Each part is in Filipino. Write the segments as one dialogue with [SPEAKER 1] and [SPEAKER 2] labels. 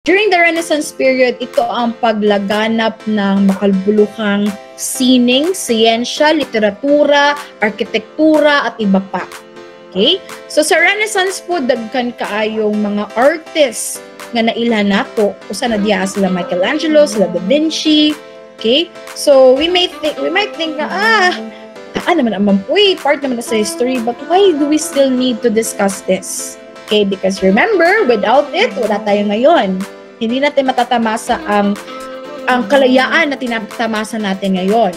[SPEAKER 1] During the Renaissance period, ito ang paglaganap ng makabuluhang sining, siyensya, literatura, arkitektura, at iba pa. Okay? So sa Renaissance po, daghan kaayong mga artists nga nailhan nato. Usa na diya sila Michelangelo, sila Da Vinci. Okay? So we might think na naman ang mampuy, part naman na sa history, but why do we still need to discuss this? Okay, because remember, without it, wala tayo ngayon. Hindi natin matatamasa ang kalayaan na tinatamasa natin ngayon.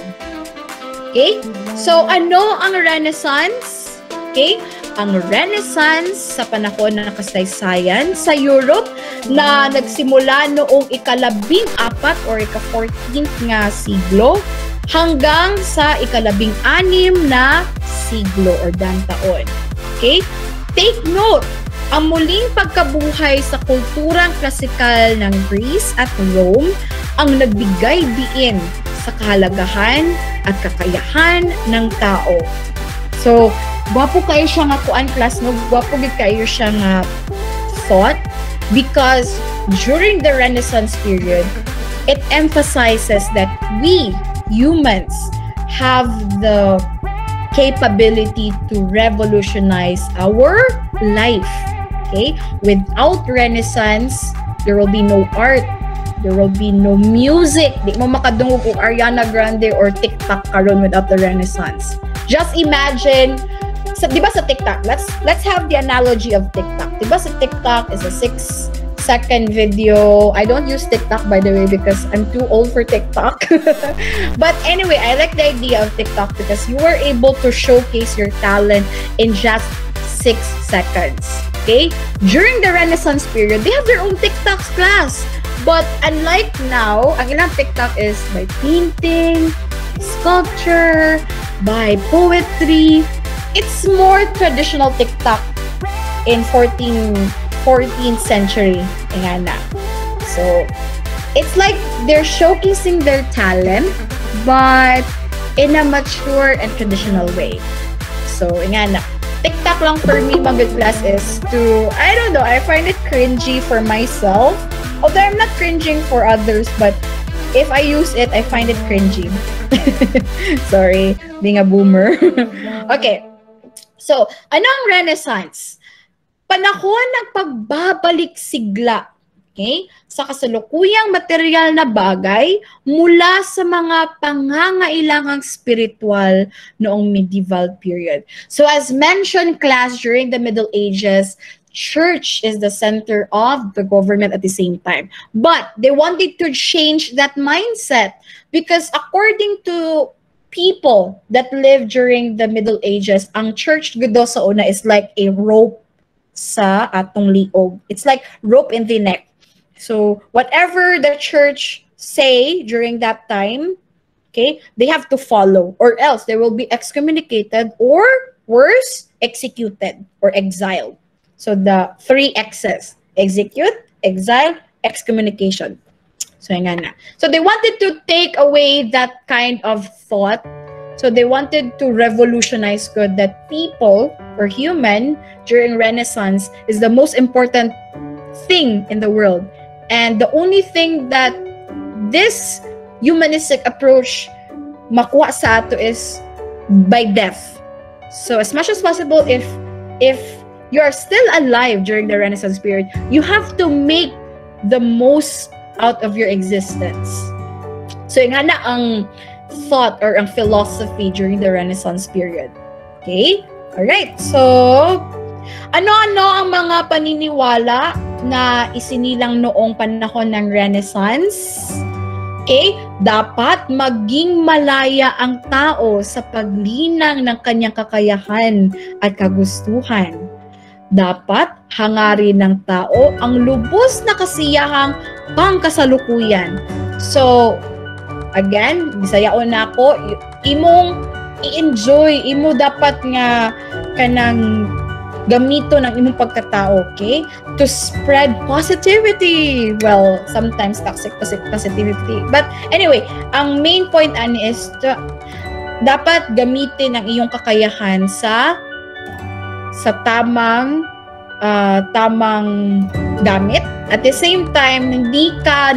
[SPEAKER 1] Okay? So, ano ang Renaissance? Okay? Ang Renaissance sa panahon ng kasaysayan sa Europe na nagsimula noong ika-14 or ika-14th nga siglo hanggang sa ika-16 na siglo or taon. Okay? Take note, ang muling pagkabuhay sa kulturang klasikal ng Greece at Rome ang nagbigay diin sa kahalagahan at kakayahan ng tao. So, gwapo kayo siya nga kuan class, no? Gwapo kayo siya nga thought because during the Renaissance period, it emphasizes that we, humans, have the capability to revolutionize our life. Okay? Without Renaissance, there will be no art. There will be no music. Di mo makadungog kung Ariana Grande or TikTok karon without the Renaissance. Just imagine, di ba sa TikTok, let's have the analogy of TikTok. Di ba sa TikTok is a 6-second video. I don't use TikTok, by the way, because I'm too old for TikTok. But anyway, I like the idea of TikTok because you were able to showcase your talent in just 6 seconds. Okay? During the Renaissance period, they have their own TikTok class. But unlike now, ang ilang TikTok is by painting, sculpture, by poetry. It's more traditional TikTok in 14th century. So, it's like they're showcasing their talent, but in a mature and traditional way. So, TikTok lang for me, mga class is to, I don't know, I find it cringy for myself. Although I'm not cringing for others, but if I use it, I find it cringy. Sorry, being a boomer. Okay. So, ano ang Renaissance? Panahon ng pagbabalik sigla, okay, sa kasalukuyang material na bagay mula sa mga pangangailangang spiritual noong medieval period. So as mentioned, class, during the Middle Ages, church is the center of the government at the same time. But they wanted to change that mindset because according to people that lived during the Middle Ages, ang church gudo sa una is like a rope sa atong liog. It's like rope in the neck. So whatever the church say during that time, okay, they have to follow or else they will be excommunicated or worse, executed or exiled. So the 3 X's: execute, exile, excommunication. So So they wanted to take away that kind of thought. So they wanted to revolutionize good that people or human during Renaissance is the most important thing in the world. And the only thing that this humanistic approach makuha sa ato is by death. So as much as possible, if you are still alive during the Renaissance period, you have to make the most out of your existence. So yung ang thought or ang philosophy during the Renaissance period. Okay? Alright. So, ano-ano ang mga paniniwala na isinilang noong panahon ng Renaissance? Okay? Dapat maging malaya ang tao sa paglinang ng kanyang kakayahan at kagustuhan. Dapat hangarin ng tao ang lubos na kasiyahang pangkasalukuyan. So, again, bisayaon na ako, imong i-enjoy, imo dapat nga kanang gamito ng imong pagkatao, okay? To spread positivity. Well, sometimes toxic positivity. But anyway, ang main point ani is dapat gamitin ang iyong kakayahan sa tamang tamang gamit. At the same time, hindi ka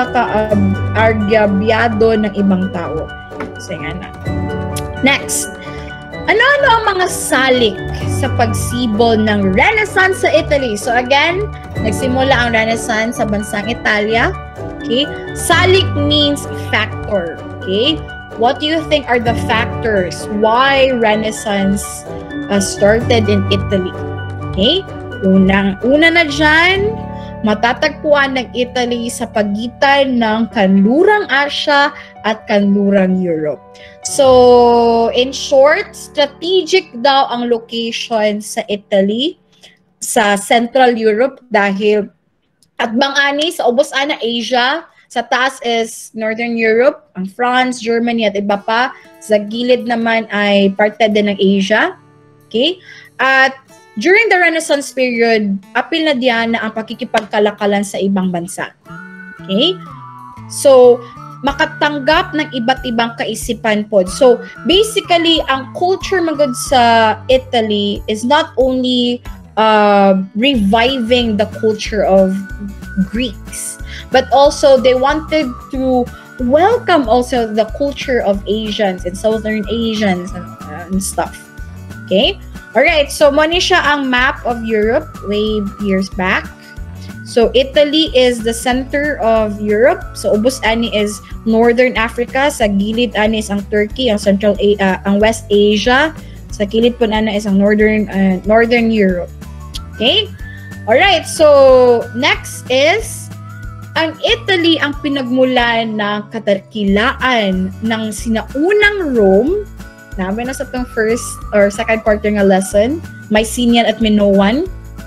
[SPEAKER 1] nakakaka-argabyado ng ibang tao. So, yan na. Next, ano-ano ang mga salik sa pagsibol ng Renaissance sa Italy? So again, nagsimula ang Renaissance sa bansang Italia. Okay? Salik means factor. Okay? What do you think are the factors why Renaissance started in Italy? Okay? Una na dyan, matatagpuan ng Italy sa pagitan ng kanlurang Asia at kanlurang Europe. So, in short, strategic daw ang location sa Italy, sa Central Europe dahil at bang-ani sa ubos ana Asia, sa taas is Northern Europe, ang France, Germany at iba pa. Sa gilid naman ay parte din ng Asia. Okay? At during the Renaissance period, apil na diyan na ang pakikipagkalakalan sa ibang bansa. Okay? So, makatanggap ng iba't ibang kaisipan po. So, basically, ang culture magod sa Italy is not only reviving the culture of Greeks, but also they wanted to welcome also the culture of Asians and Southern Asians and stuff. Okay? Alright, so muna siya ang map of Europe way years back. So Italy is the center of Europe. So ubos ani is Northern Africa, sa gilid ani is ang Turkey, ang ang West Asia, sa gilid po ana is ang Northern Europe. Okay? Alright, so next is ang Italy ang pinagmulan ng kadakilaan ng sinaunang Rome. Namin na sa itong first or second part ng lesson, Mycenaean at Minoan.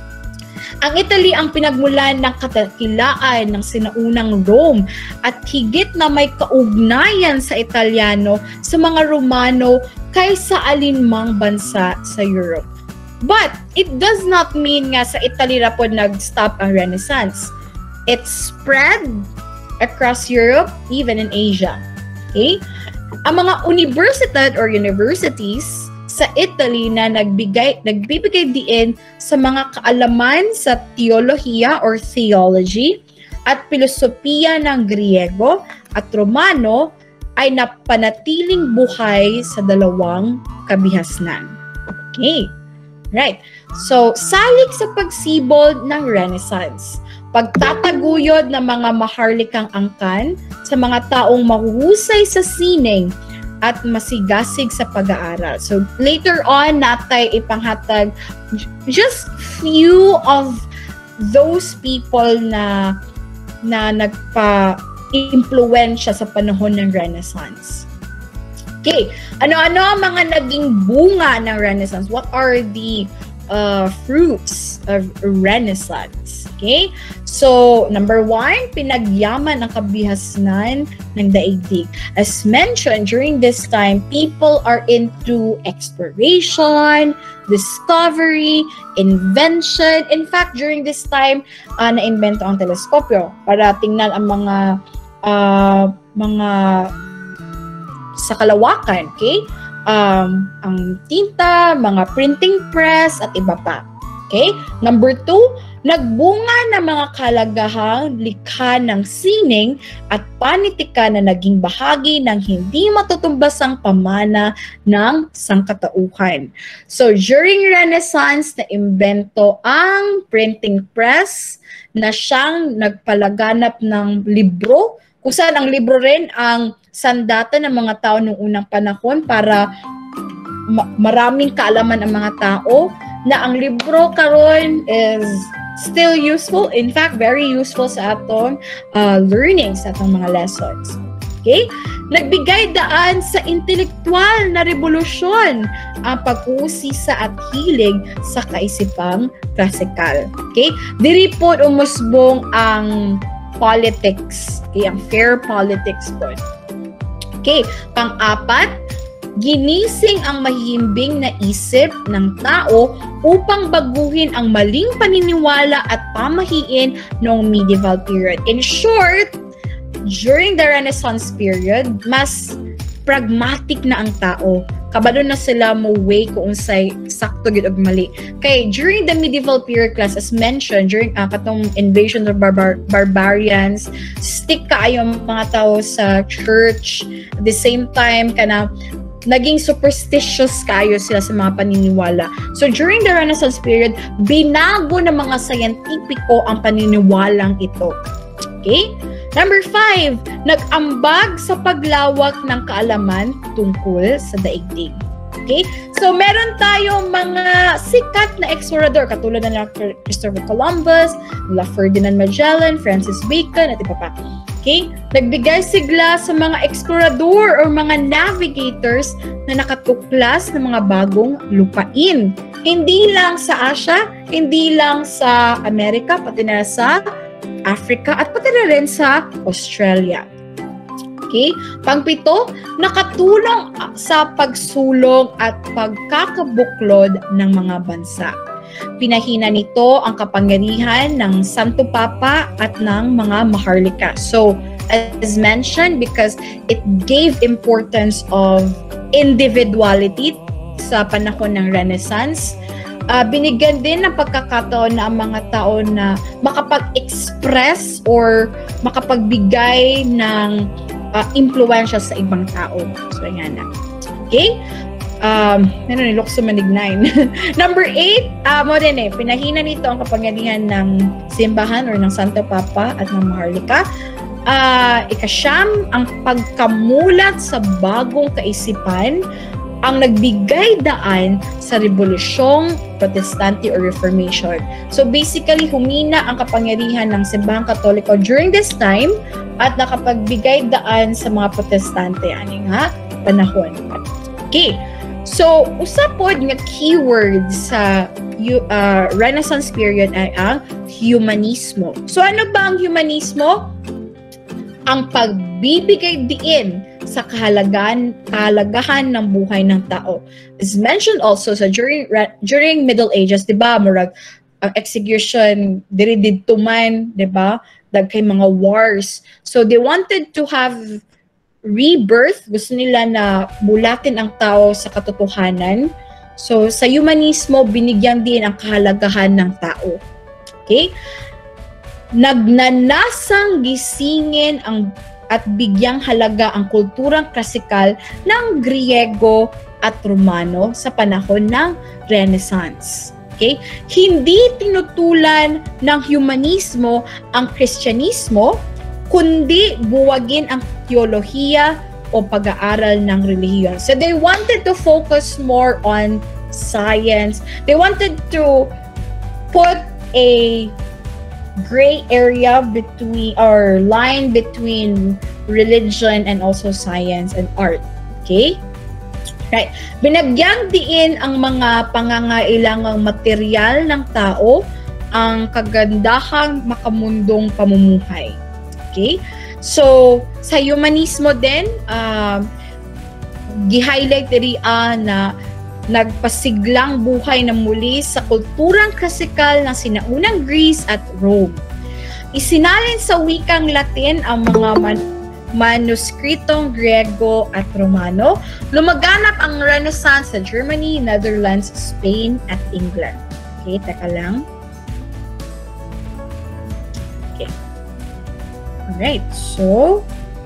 [SPEAKER 1] Ang Italy ang pinagmulan ng kadakilaan ng sinaunang Rome at higit na may kaugnayan sa Italiano sa mga Romano kaysa alinmang bansa sa Europe. But it does not mean nga sa Italy na po nag-stop ang Renaissance. It spread across Europe, even in Asia. Okay? Ang mga universidad or universities sa Italy na nagbibigay diin sa mga kaalaman sa teolohiya or theology at filosofiya ng Griego at Romano ay napanatiling buhay sa dalawang kabihasnan. Okay. Right. So, salik sa pagsibol ng Renaissance. Pagtataguyod ng mga maharlikang angkan sa mga taong mahuhusay sa sining at masigasig sa pag-aaral. So, later on, natay ipanghatag just few of those people na nagpa-impluensya sa panahon ng Renaissance. Okay, ano-ano ang mga naging bunga ng Renaissance? What are the fruits of Renaissance? Okay, so number one, pinagyaman ang kabihasnan ng daigdig. As mentioned, during this time, people are into exploration, discovery, invention. In fact, during this time, na-invento ang teleskopyo para tingnan ang mga sa kalawakan, okay? Ang tinta, mga printing press, at iba pa. Okay? Number two, nagbunga ng mga kalagahang likha ng sining at panitika na naging bahagi ng hindi matutumbasang pamana ng sangkatauhan. So, during Renaissance, na-imbento ang printing press na siyang nagpalaganap ng libro, kung saan ang libro rin ang sandata ng mga tao noong unang panahon para maraming kaalaman ang mga tao, na ang libro karon is still useful, in fact very useful sa atong learning, sa atong mga lessons. Okay? Nagbigay daan sa intelektual na revolusyon ang pag-uusisa at hilig sa kaisipang klasikal. Okay? Diri po umusbong ang politics, okay? Ang fair politics po. Okay, pang-apat, ginising ang mahihimbing na isip ng tao upang baguhin ang maling paniniwala at pamahiin noong medieval period. In short, during the Renaissance period, mas pragmatic na ang tao kabalo na sila mo way kung unsay sakto gid og mali. Kay during the medieval period class, as mentioned, during katong invasion of barbarians, stick kaayo mga tao sa church. At the same time, kana naging superstitious kayo sila sa mga paniniwala. So during the Renaissance period, binago ng mga scientifico ang paniniwalang ito. Okay? Number 5, nag-ambag sa paglawak ng kaalaman tungkol sa daigdig. Okay? So, meron tayong mga sikat na explorador katulad na Christopher Columbus, Ferdinand Magellan, Francis Bacon, at iba pa. Okay? Nagbigay sigla sa mga explorador o mga navigators na nakatuklas ng mga bagong lupain. Hindi lang sa Asia, hindi lang sa Amerika, pati na sa Africa at pati na rin sa Australia. Okay? Pang-7, nakatulong sa pagsulong at pagkakabuklod ng mga bansa. Pinahina nito ang kapangyarihan ng Santo Papa at ng mga maharlika. So, as mentioned, because it gave importance of individuality sa panahon ng Renaissance, binigyan din ng pagkakataon na ang mga tao na makapag-express or makapagbigay ng impluensya sa ibang tao. So, yan na. Okay? Nilokso manig 9. Number 8, mo din pinahina nito ang kapangyarihan ng simbahan or ng Santo Papa at ng maharlika. Ika-9, ang pagkamulat sa bagong kaisipan ang nagbigay daan sa Rebolusyong Protestante or Reformation. So basically, humina ang kapangyarihan ng Simbahang Katoliko during this time at nakapagbigay daan sa mga Protestante aning panahon. Okay. So, usapod nga keyword sa Renaissance period ay ang humanismo. So, ano ba ang humanismo? Ang pagbibigay diin sa kahalagahan ng buhay ng tao. As mentioned also sa during Middle Ages, 'di ba, murag execution diri didto man, 'di ba? Dagkay mga wars. So they wanted to have rebirth, gusto nila na bulatin ang tao sa katotohanan. So sa humanismo, binigyan din ang kahalagahan ng tao. Okay? Nagnanasang gisingin at bigyang halaga ang kulturang klasikal ng Griego at Romano sa panahon ng Renaissance. Okay? Hindi tinutulan ng humanismo ang Kristyanismo, kundi buwagin ang teolohiya o pag-aaral ng relihiyon. So they wanted to focus more on science. They wanted to put a gray area between or line between religion and also science and art. Okay? Right. Binagyang diin ang mga pangangailangang material ng tao, ang kagandahang makamundong pamumuhay. Okay? So, sa humanismo din, gi-highlight na nagpasiglang buhay na muli sa kulturang klasikal ng sinaunang Greece at Rome. Isinalin sa wikang Latin ang mga manuskritong Griego at Romano. Lumaganap ang Renaissance sa Germany, Netherlands, Spain, at England. Okay, teka lang. Okay. Alright, so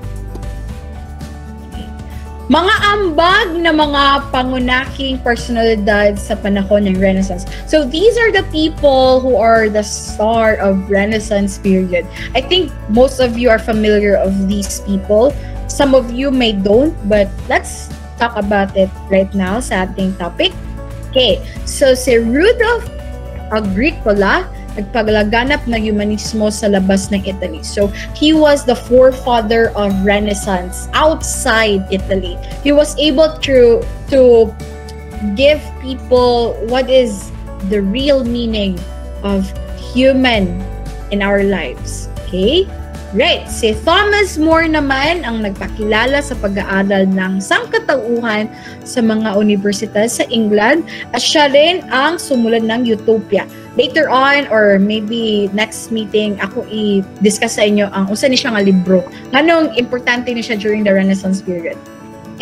[SPEAKER 1] mga ambag na mga pangunahing personalidad sa panahon ng Renaissance. So these are the people who are the star of Renaissance period. I think most of you are familiar of these people. Some of you may don't, but let's talk about it right now sa ating topic. Okay, so si Rudolf Agricola nagpaglaganap ng humanismo sa labas ng Italy. So, he was the forefather of Renaissance outside Italy. He was able to give people what is the real meaning of human in our lives. Okay? Right. Si Thomas More naman ang nagpakilala sa pag-aaral ng sangkatauhan sa mga universidad sa England at siya rin ang sumulat ng Utopia. Later on or maybe next meeting, ako i-discuss sa inyo ang unsa ni siya nga libro. Nganong importante ni siya during the Renaissance period. Okay.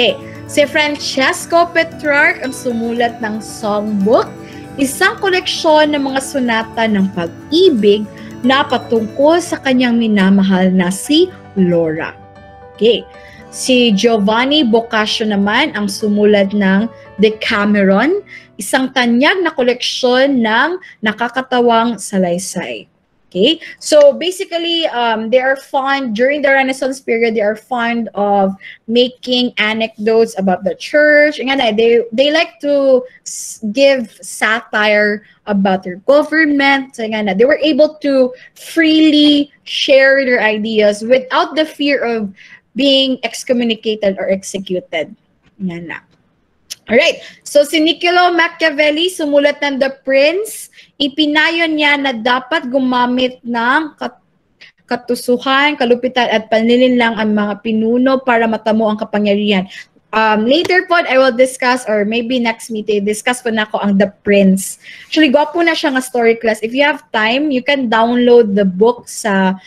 [SPEAKER 1] Si Francesco Petrarch ang sumulat ng Songbook, isang koleksyon ng mga sonata ng pag-ibig na patungkol sa kanyang minamahal na si Laura. Okay. Si Giovanni Boccaccio naman ang sumulat ng Decameron, isang tanyag na koleksyon ng nakakatawang salaysay. Okay? So basically, they are fond, during the Renaissance period, they are fond of making anecdotes about the church. They like to give satire about their government. So, they were able to freely share their ideas without the fear of being excommunicated or executed. Yan na. Alright, so si Niccolo Machiavelli, sumulat ng The Prince, ipinayo niya na dapat gumamit ng katusuhan, kalupitan at panlilinlang ang mga pinuno para matamo ang kapangyarihan. Later po, I will discuss, or maybe next meeting, discuss po na ako ang The Prince. Actually, gwapo na siya nga story class. If you have time, you can download the book sa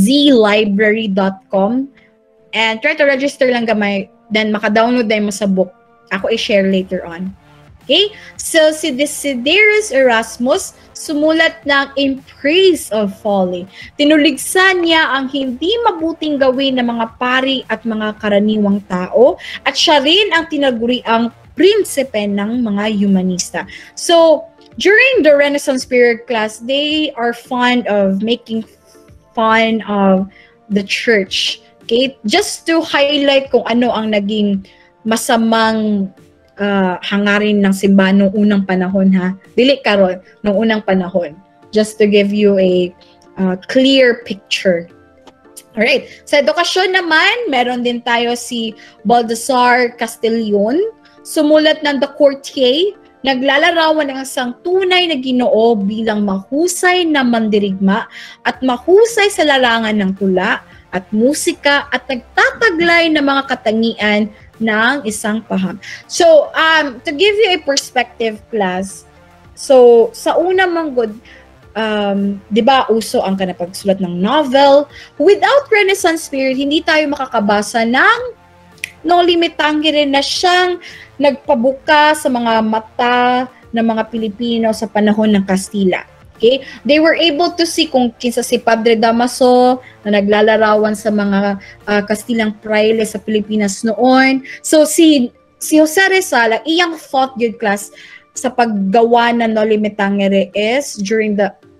[SPEAKER 1] zlibrary.com and try to register lang gamay, then maka-download na mo sa book. Ako i-share later on. Okay? So, si Desiderius Erasmus sumulat ng In Praise of Folly. Tinuligsan niya ang hindi mabuting gawin ng mga pari at mga karaniwang tao at siya rin ang tinaguriang prinsipe ng mga humanista. So, during the Renaissance period class, they are fond of making fun of the church. Okay? Just to highlight kung ano ang naging masamang hangarin ng simbahan noong unang panahon, ha? Dili karon, noong unang panahon. Just to give you a clear picture. Alright. Sa edukasyon naman, meron din tayo si Baldassar Castellón, sumulat ng The Courtier, naglalarawan ng isang tunay na Ginoo bilang mahusay na mandirigma at mahusay sa larangan ng tula at musika at nagtataglay ng mga katangian ng isang paham. So, to give you a perspective, class, so, sa una manggod, di ba, uso ang kanapagsulat ng novel. Without Renaissance period, hindi tayo makakabasa ng no limitanggi rin na siyang nagpabuka sa mga mata ng mga Pilipino sa panahon ng Kastila. Okay? They were able to see kung kinsa si Padre Damaso na naglalarawan sa mga Kastilang praile sa Pilipinas noon. So si Jose Rizal, ang iyang thought good class sa paggawa ng Noli Me Tangere is during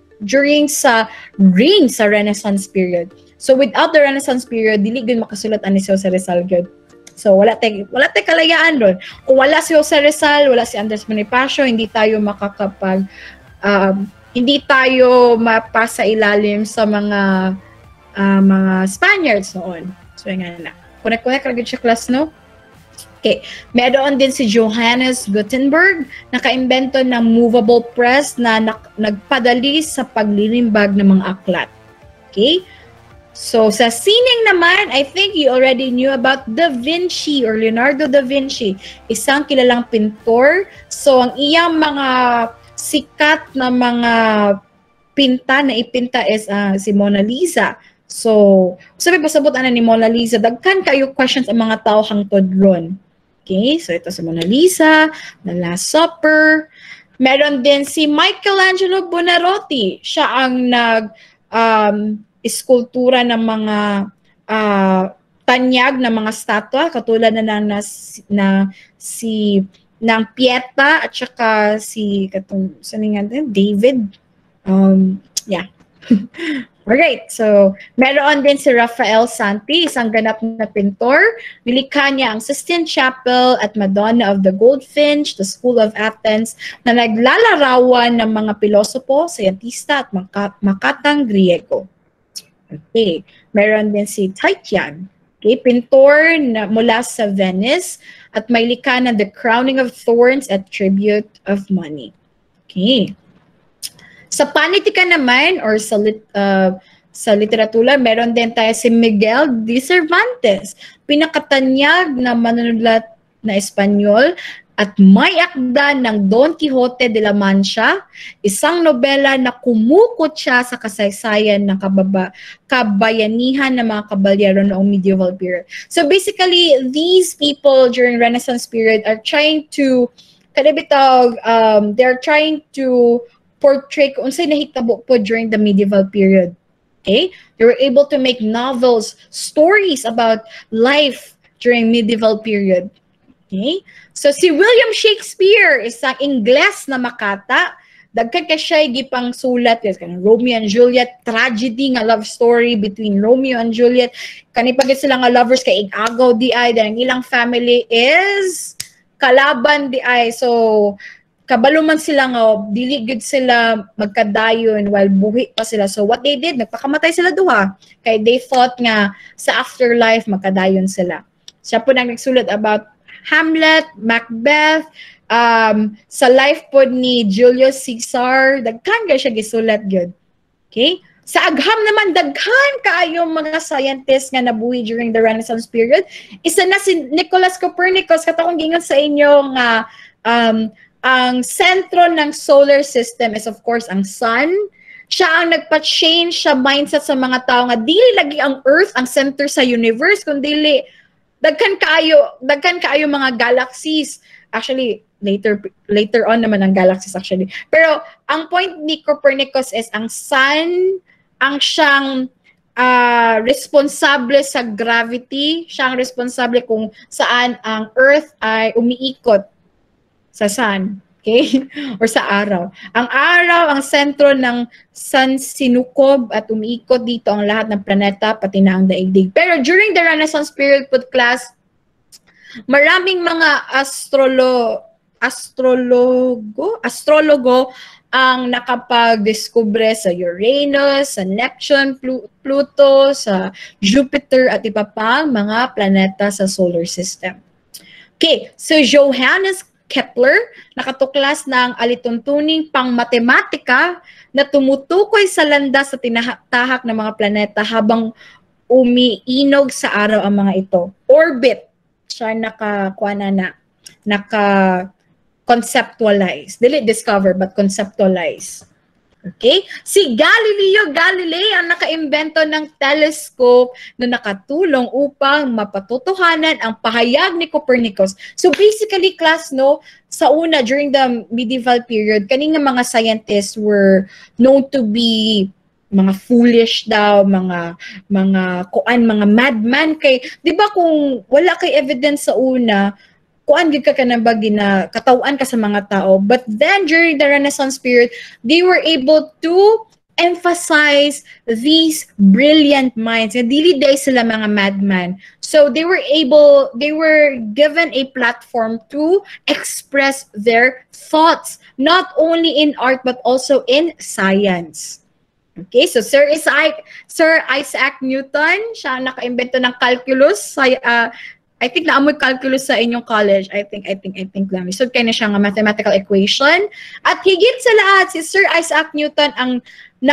[SPEAKER 1] sa reign sa Renaissance period. So without the Renaissance period, dili gud makasulat ani si Jose Rizal good. So wala tay kalayaan ron. Kung wala si Jose Rizal, wala si Andres Bonifacio, hindi tayo makakapag hindi tayo mapasa ilalim sa mga Spaniards noon. So, nga na. Connect agad siya, class, no? Okay. Meron din si Johannes Gutenberg, naka-invento ng movable press na nagpadali sa paglilimbag ng mga aklat. Okay? So, sa sining naman, I think you already knew about Da Vinci or Leonardo da Vinci, isang kilalang pintor. So, ang iyang mga sikat na mga pinta na ipinta is si Mona Lisa. So, sabi pasabot ana ni Mona Lisa, dagkan kayo questions ang mga tao hangtod ron. Okay, so ito si Mona Lisa, The Last Supper. Meron din si Michelangelo Buonarroti. Siya ang iskultura ng mga tanyag na mga statwa, katulad ng Pieta at saka si David. Yeah. Alright, so meron din si Rafael Santi, isang ganap na pintor. Nilikha niya ang Sistine Chapel at Madonna of the Goldfinch, the School of Athens, na naglalarawan ng mga pilosopo, sayantista at makatang Griego. Okay, meron din si Titian, okay, pintor na mula sa Venice, at may likha na The Crowning of Thorns at Tribute of Money. Okay. Sa panitika naman, or sa literatura, meron din tayo si Miguel de Cervantes, pinakatanyag na manunulat na Espanyol At may akda ng Don Quixote de la Mancha, isang nobela na kumukot siya sa kasaysayan ng kabayanihan ng mga kabalyero noong medieval period. So basically, these people during Renaissance period are trying to, they're trying to portray kung saan nahitabo po during the medieval period. Okay? They were able to make novels, stories about life during medieval period. Okay? So si William Shakespeare, isang Ingles na makata, dagkan ka siya gipang sulat, Romeo and Juliet, tragedy nga love story between Romeo and Juliet. Kanipagit sila nga lovers kay igagaw di ay, dahil ang ilang family is kalaban di ay. So kabaluman sila nga, dili gud sila magkadayon while buhi pa sila. So what they did, nagpakamatay sila duha. Kay they thought nga sa afterlife magkadayon sila. Siya po nang nagsulat about Hamlet, Macbeth, sa life po ni Julius Caesar, daghan ka siya gisulat gyud. Okay? Sa agham naman, daghan kaayo mga scientists nga nabuhi during the Renaissance period. Isa na si Nicholas Copernicus, katong gingon sa inyo nga ang sentro ng solar system is of course ang sun. Siya ang nagpa-change sa mindset sa mga tao nga dili lagi ang Earth ang center sa universe, kundi daghan kaayo mga galaxies. Actually, later on naman ang galaxies actually. Pero ang point ni Copernicus is ang sun ang siyang responsable sa gravity, siyang responsable kung saan ang Earth ay umiikot sa sun. Okay? Or sa araw. Ang araw, ang sentro ng sun sinukob at umiikot dito ang lahat ng planeta, pati na ang daigdig. Pero during the Renaissance period po class, maraming mga astrologo ang nakapag-discover sa Uranus, sa Neptune, Pluto, sa Jupiter at iba pang mga planeta sa solar system. Okay, so Johannes Kepler nakatuklas ng alituntuning pang-matematika na tumutukoy sa landas sa tinatahak ng mga planeta habang umiinog sa araw ang mga ito. Orbit, siya naka-conceptualize. Dili discover, but conceptualize. Okay? Si Galileo Galilei ang nakaimbento ng telescope na nakatulong upang mapatotohanan ang pahayag ni Copernicus. So basically, class, no, sa una, during the medieval period, kaning mga scientists were known to be mga foolish daw, mga madman kay, di ba kung wala kay evidence sa una, kuan gid ka kanabagi na katawan ka sa mga tao. But then during the Renaissance period, they were able to emphasize these brilliant minds. Dili day sila mga madman. So they were given a platform to express their thoughts, not only in art but also in science. Okay, so Sir Isaac Newton, siya ang nakaimbento ng calculus. I think naamoy calculus sa inyong college. I think lang. So kaya na siya nga mathematical equation. At higit sa lahat, si Sir Isaac Newton ang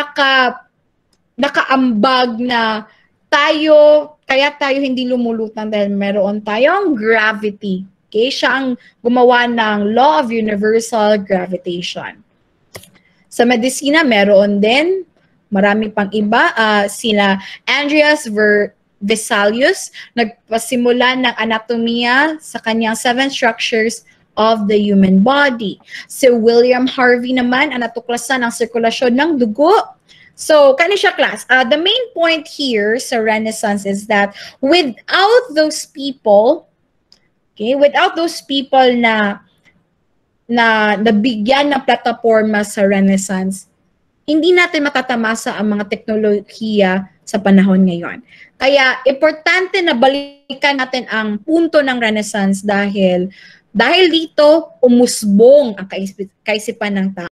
[SPEAKER 1] nakaambag na kaya tayo hindi lumulutang dahil meron tayong gravity. Okay, siya ang gumawa ng law of universal gravitation. Sa medisina, meron din marami pang iba. Sila Andreas Vesalius, nagpasimula ng anatomiya sa kanyang 7 structures of the human body. Si William Harvey naman, ang natuklasan ng sirkulasyon ng dugo. So, kani siya class. The main point here sa Renaissance is that without those people na nabigyan ng plataforma sa Renaissance, hindi natin matatamasa ang mga teknolohiya sa panahon ngayon. Kaya, importante na balikan natin ang punto ng Renaissance dahil dito, umusbong ang kaisipan ng tao.